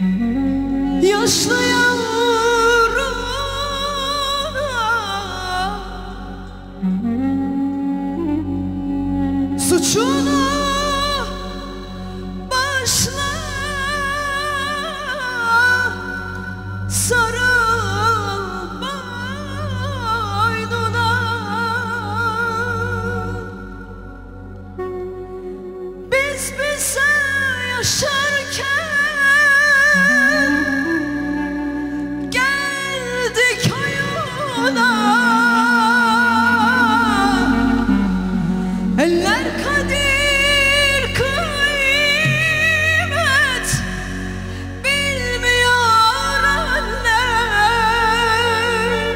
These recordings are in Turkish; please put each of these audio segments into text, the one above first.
Yaşlı yavrum, suçunu başla sarıl boynuna. Biz bize yaşarken geldik oyuna. Eller kadir kıymet bilmiyor annem.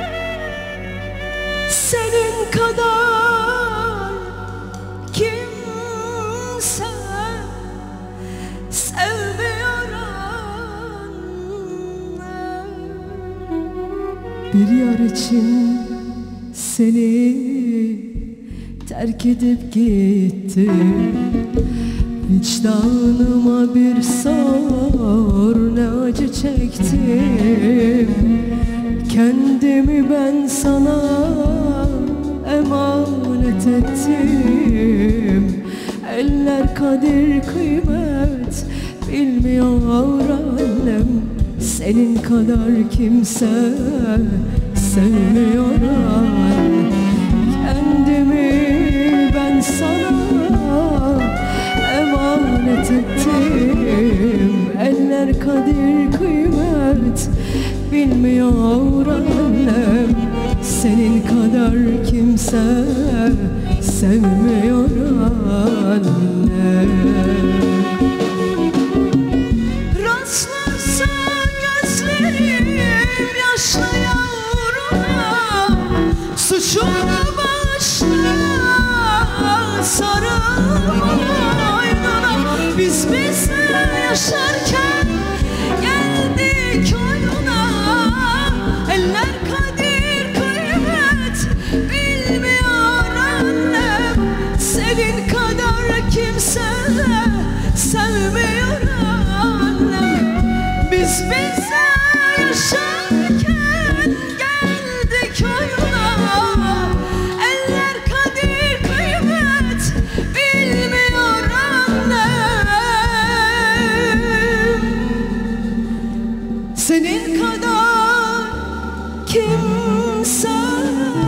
Senin kadar kimse sevmiyor annem. Bir yar için seni terk edip gittim. Vicdanıma bir sor, ne acı çektim. Kendimi ben sana emanet ettim. Eller kadir kıymet bilmiyor annem. Senin kadar kimse sevmiyor annem. Kendimi ben sana emanet ettim. Eller kadir kıymet bilmiyor annem. Senin kadar kimse sevmiyor annem. Rastlarsan gözlerim yaşlı yavruna, suçunu başla sarıl boynuna. Biz bize yaşarken geldik oyuna. Eller kadir kıymet bilmiyor annem. Senin kadar kimse sevmiyor annem. Biz bize yaşarken geldik oyuna. Eller kadir kıymet bilmiyor annem. Senin kadar kimse